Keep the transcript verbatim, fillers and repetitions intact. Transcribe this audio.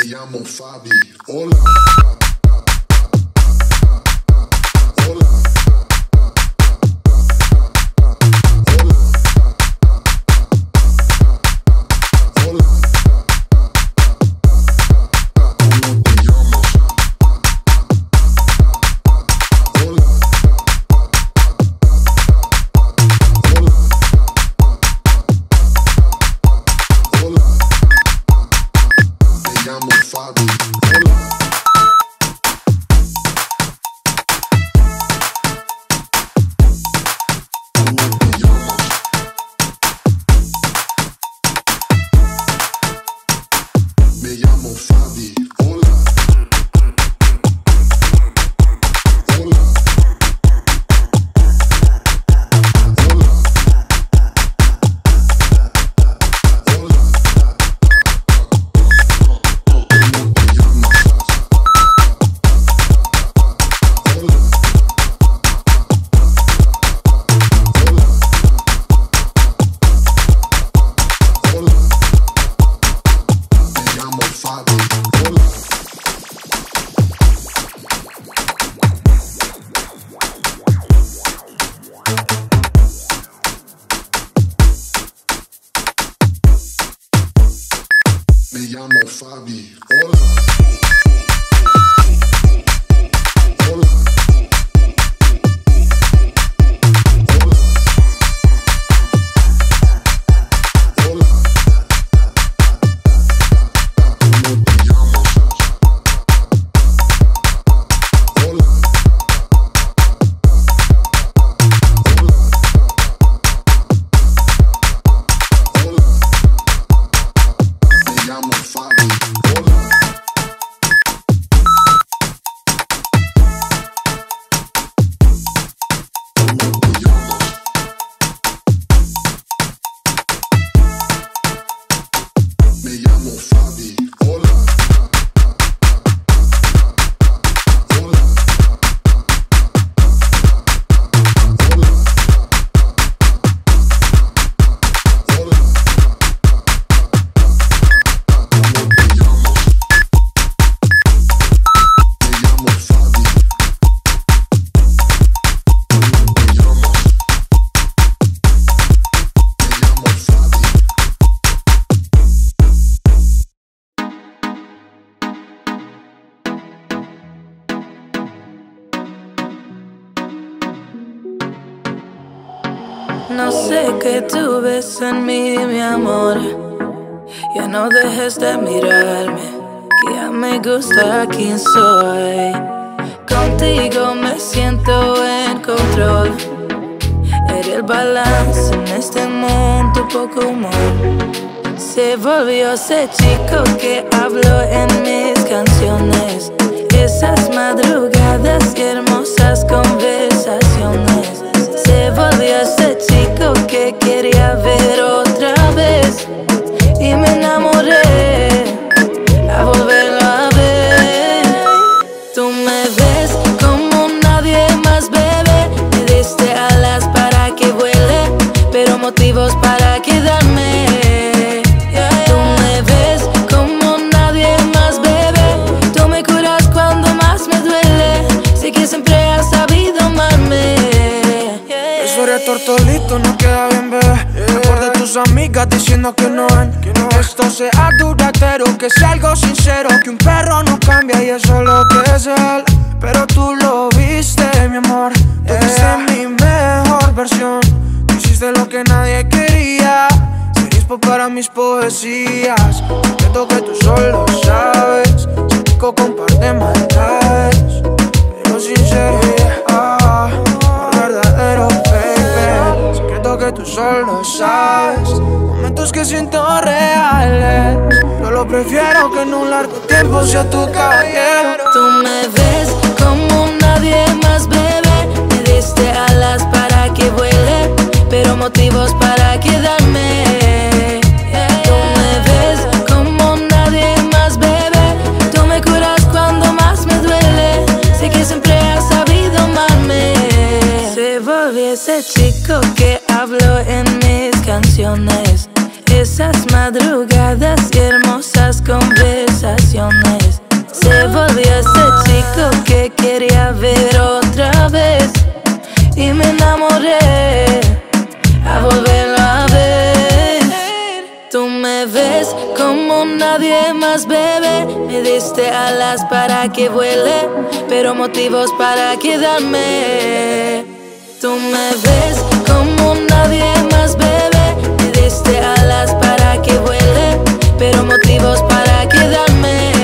llamo Fabi. Hola. Me llamo Fabi, hola. Hola. Hola. Hola. ¿Cómo te llamas? Hola. Hola. Hola. Me llamo Fabi, hola. Me llamo Fabi, hola. Hola. Hola. Me llamo Fabi, hola. Hola. Hola. Hola. ¿Cómo te llamas? Me llamo Fabi. ¿Cómo te llamas? Me llamo Fabi. No sé qué tú ves en mí, mi amor. Ya no dejes de mirarme, que ya me gusta quién soy. Contigo me siento en control. Eres el balance en este mundo, poco humor. Se volvió ese chico que habló en mis canciones. Esas madrugadas y hermosas conversaciones. Se volvió ese chico que quería ver otra vez. Y me enamoré a volverlo a ver. Tú me ves como nadie más, bebé. Me diste alas para que vuele, pero motivos para quedarme. Tú me ves como nadie más, bebé. Tú me curas cuando más me duele. Sé que siempre has sabido amarme. Eres tortolito, no queda bien, bebé. Mejor de tus amigas diciendo que no ven que esto sea duradero, que sea algo sincero, que un perro no cambia y eso es lo que es él. Pero tú lo viste, mi amor. Tú viste mi mejor versión. Tú hiciste lo que nadie quería. Serías para mis poesías. Siento que tú solo sabes. Se pico con par de maldades, pero sincero, ah, verdadero, baby. Secreto que tú solo sabes. Momentos que siento reales. Yo lo prefiero que en un largo tiempo sea tu caballero. Tú me ves como nadie más, bebé. Me diste alas para que vuele, pero motivos para quedarme. Tú me ves como nadie más, bebé. Tú me curas cuando más me duele. Sé que siempre has sabido amarme. Se volvió ese chico que habló en mis canciones. Esas madrugadas y hermosas conversaciones. razones. Se volvió ese chico que quería ver otra vez y me enamoré a volverlo a ver. Tú me ves como nadie más, bebé. Me diste alas para que vuele, pero motivos para quedarme. Tú me ves como nadie más, bebé. Me diste alas para que vuele, pero motivos para quedarme.